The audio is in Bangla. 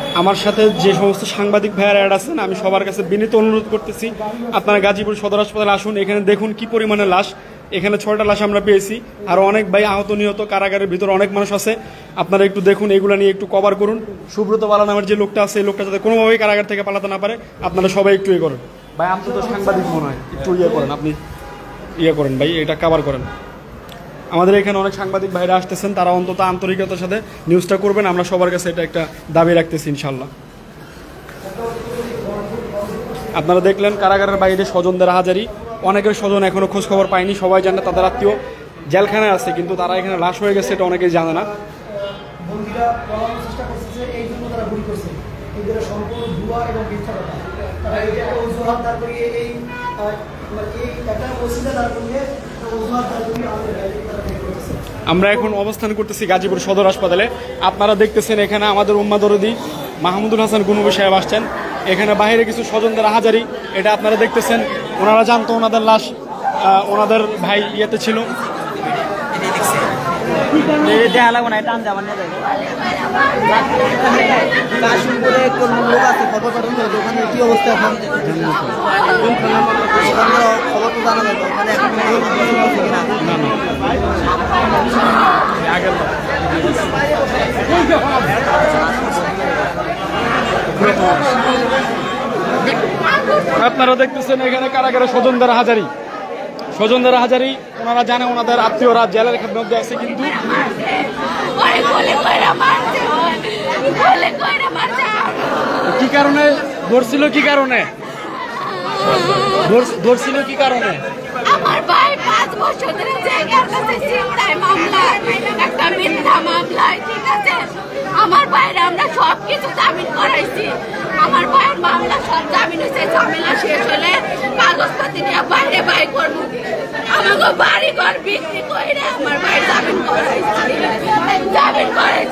আমার সাথে যে সমস্ত সাংবাদিক ভাইয়ারা অ্যাড আছেন, আমি সবার কাছে বিনীত অনুরোধ করতেছি, আপনারা গাজীপুর সদর হাসপাতালে আসুন। এখানে দেখুন কি পরিমাণে লাশ। এখানে 6টা লাশ আমরা পেয়েছি, আর অনেক ভাই আহত নিহত, কারাগারের ভিতরে অনেক মানুষ আছে। আপনারা একটু দেখুন, এগুলো নিয়ে একটু কভার করুন। সুব্রত বালা নামের যে লোকটা আছে, এই লোকটা যাতে কোনোভাবেই কারাগার থেকে পালাতে না পারে, আপনারা সবাই একটু ইয়ে করেন। ভাই আপনি তো সাংবাদিক মনে হয়, একটু ইয়ে করেন, আপনি ইয়ে করেন ভাই, এটা কভার করেন। আমাদের এখানে অনেক সাংবাদিক ভাইরা আসতেছেন, তারা অন্তত আন্তরিকতার সাথে নিউজটা করবেন। আমরা সবার কাছে এটা একটা দাবি রাখতেছি ইনশাল্লাহ। আপনারা দেখলেন কারাগারের বাইরে স্বজনদের হাজারি। অনেকের স্বজন এখনো খোঁজ খবর পায়নি, সবাই জানে তাদের আত্মীয় জেলখানায় আছে, কিন্তু তারা এখানে লাশ হয়ে গেছে এটা অনেকেই জানে না। আমরা এখন অবস্থান করতেছি গাজীপুর সদর হাসপাতালে। আপনারা দেখতেছেন এখানে আমাদের উম্মা দরদি মাহমুদুল হাসান গুনবী সাহেব আসছেন। এখানে বাইরে কিছু স্বজনদের হাজারি, এটা আপনারা দেখতেছেন। ওনারা জানতো ওনাদের লাশ ওনাদের ভাই ইয়েতে ছিল। আপনারা দেখতেছেন এখানে কারাগারে স্বজনদের হাজারি, ওনারা জানে ওনাদের আত্মীয়রা জেলের মধ্যে আছে, কিন্তু কি কারণে ধরছিল, কি কারণে ধরছিল, কি কারণে? আমার ভাই 5 বছর ধরে জেলের কাছে চিন্তায় মামলা, একটা মিথ্যা মামলায়, ঠিক আছে? আমার ভাইরা আমরা সব কিছু জামিন করাইছি। আমার ভাইয়ের মামলা সব জামিন হয়েছে, ঝামেলা শেষ হলে কাগজপাতি নিয়ে বাইরে বাই করবো। আমাকে বাড়ি ঘর বিক্রি করে আমার ভাই জামিন করাইছি, জামিন করাইছি।